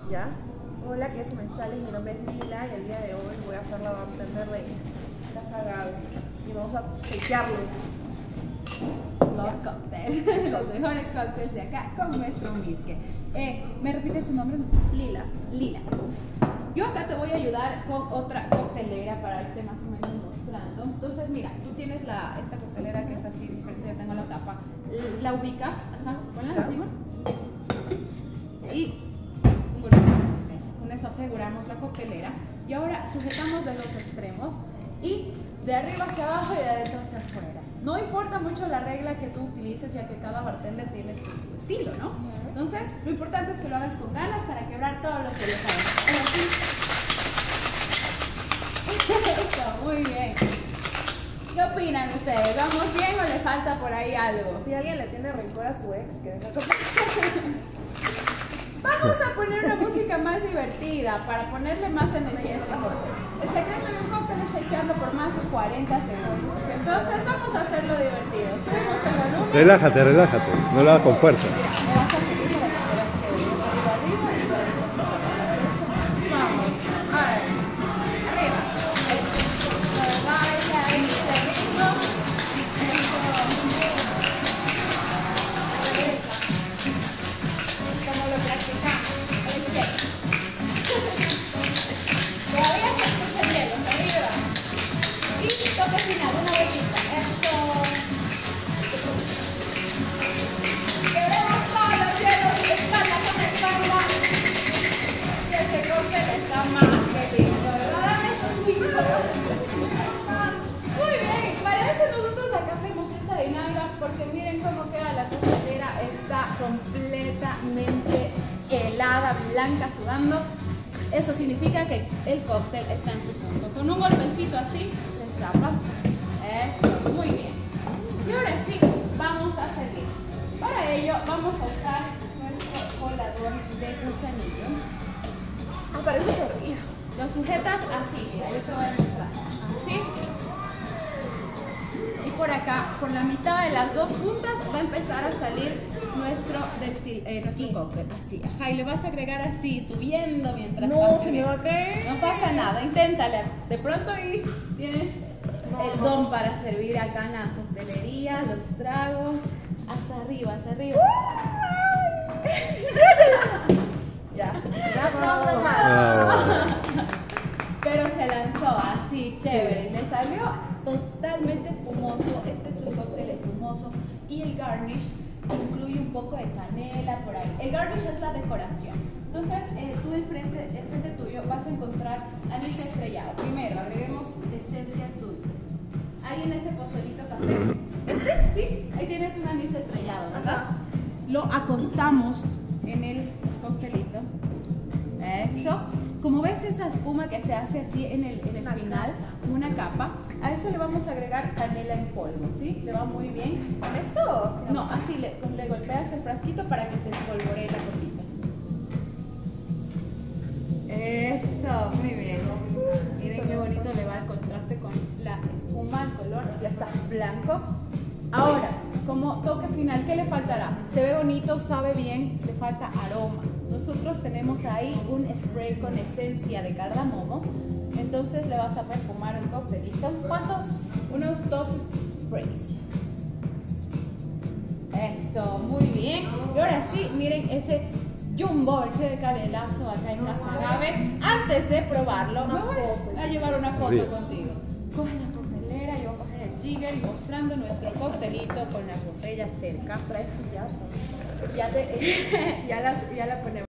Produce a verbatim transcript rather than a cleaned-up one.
¿Ya? Hola, ¿qué comensales? Mi nombre es Lila y el día de hoy voy a hacer la bartender de Casa Agave y vamos a chequearlo. Los cócteles, los mejores cócteles de acá con nuestro whisky. Eh, ¿Me repites tu nombre? Lila. Lila. Yo acá te voy a ayudar con otra coctelera para irte más o menos mostrando. Entonces, mira, tú tienes la, esta coctelera que es así diferente, yo tengo la tapa. La ubicas, ajá, ponla Claro. encima. Y un golpe. Eso. Con eso aseguramos la coctelera. Y ahora sujetamos de los extremos y de arriba hacia abajo y de adentro hacia afuera. No importa mucho la regla que tú utilices, ya que cada bartender tiene su, su estilo, ¿no? Uh-huh. Entonces, lo importante es que lo hagas con ganas para quebrar todo lo que le cae. Eso, muy bien. ¿Qué opinan ustedes? ¿Vamos bien o le falta por ahí algo? Si alguien le tiene rencor a su ex, que venga con... Vamos a poner una música más divertida para ponerle más energía a este cóctel. El secreto de un cóctel es shakearlo por más de cuarenta segundos. Entonces vamos a hacerlo divertido. Subimos el volumen. Relájate, relájate. No lo hagas con fuerza. Me vas a seguir para que se vea chévere. Arriba, arriba y por ahí. Vamos. A ver. Arriba. Vaya ahí, seguimos. Como lo practicamos. Todavía se escucha el hielo, arriba. Y toque final, una vueltita. Esto. Quebremos todos los hielos, espalda con espalda. Que ese cóctel está más que listo, ¿verdad? Dame esos swings. Muy bien, para eso nosotros acá hacemos esta dinámica porque miren cómo queda la coctelera. Está completamente helada, blanca, sudando. Eso significa que el cóctel está en su punto. Con un golpecito así, destapas. Eso, muy bien. Y ahora sí, vamos a seguir. Para ello, vamos a usar nuestro colador de gusanillo. Ah, para eso servía. Lo sujetas así, mira, yo te voy a mostrar. Así. Y por acá, por la mitad de las dos puntas, va a empezar a salir nuestro, destil, eh, nuestro cóctel. Así, ajá, y le vas a agregar así, subiendo mientras No, pasa. se me va a caer. No pasa nada, inténtale. De pronto ahí tienes el don para servir acá en la coctelería, los tragos. Hacia arriba, hacia arriba. Ya. No, Ah, pero se lanzó así, chévere. Y le salió totalmente espumoso. Este es un cóctel espumoso. Y el garnish incluye un poco de canela por ahí. El garnish es la decoración. Entonces, eh, tú enfrente, enfrente tuyo vas a encontrar anís estrellado. Primero, agreguemos esencias dulces. Ahí en ese pozolito café. ¿Este? Sí, ahí tienes un anís estrellado, ¿verdad? Lo acostamos en el coctelito. Eso. Como ves esa espuma que se hace así en el, en el final, una capa, a eso le vamos a agregar canela en polvo, ¿sí? Le va muy bien. ¿Con esto? No, así le, le golpeas el frasquito para que se espolvoree la copita. Eso, muy bien. Miren qué bonito le va el contraste con la espuma, el color, ya está blanco. Ahora, como toque final, ¿qué le faltará? Se ve bonito, sabe bien, le falta aroma. Nosotros tenemos ahí un spray con esencia de cardamomo, entonces le vas a perfumar el coctelito. ¿Cuántos? Unos dos sprays. Eso, muy bien. Y ahora sí, miren ese jumbo, ese canelazo acá en Casa Agave. Antes de probarlo, me voy a llevar una foto Bien. contigo. Coge la coctelera, yo voy a coger el jigger mostrando nuestro coctelito con las botellas cerca. Trae su llave. Ya, te, ya, las, ya la ponemos.